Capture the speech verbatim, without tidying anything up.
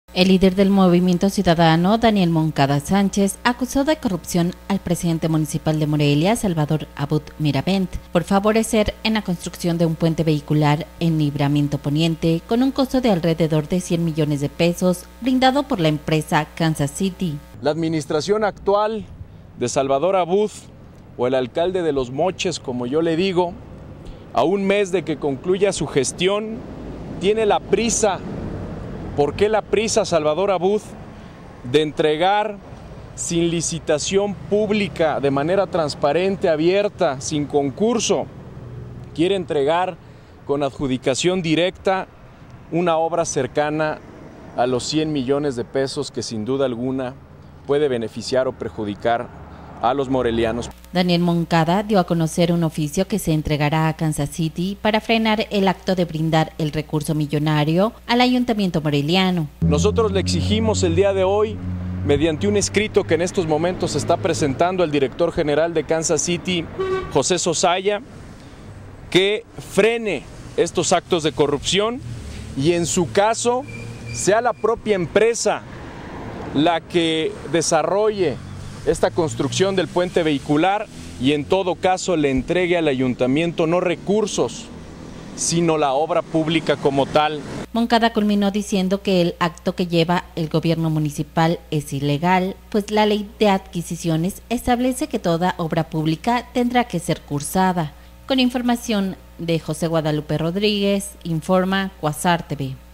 El líder del Movimiento Ciudadano, Daniel Moncada Sánchez, acusó de corrupción al presidente municipal de Morelia, Salvador Abud Miravent, por favorecer en la construcción de un puente vehicular en Libramiento Poniente con un costo de alrededor de cien millones de pesos, brindado por la empresa Kansas City. La administración actual de Salvador Abud, o el alcalde de Los Moches, como yo le digo, a un mes de que concluya su gestión, tiene la prisa. ¿Por qué la prisa, Salvador Abud, de entregar sin licitación pública, de manera transparente, abierta, sin concurso? Quiere entregar con adjudicación directa una obra cercana a los cien millones de pesos que sin duda alguna puede beneficiar o perjudicar a los morelianos. Daniel Moncada dio a conocer un oficio que se entregará a Kansas City para frenar el acto de brindar el recurso millonario al ayuntamiento moreliano. Nosotros le exigimos el día de hoy, mediante un escrito que en estos momentos está presentando el director general de Kansas City, José Sosaya, que frene estos actos de corrupción y en su caso sea la propia empresa la que desarrolle esta construcción del puente vehicular y en todo caso le entregue al ayuntamiento no recursos, sino la obra pública como tal. Moncada culminó diciendo que el acto que lleva el gobierno municipal es ilegal, pues la ley de adquisiciones establece que toda obra pública tendrá que ser cursada. Con información de José Guadalupe Rodríguez, informa Cuasar T V.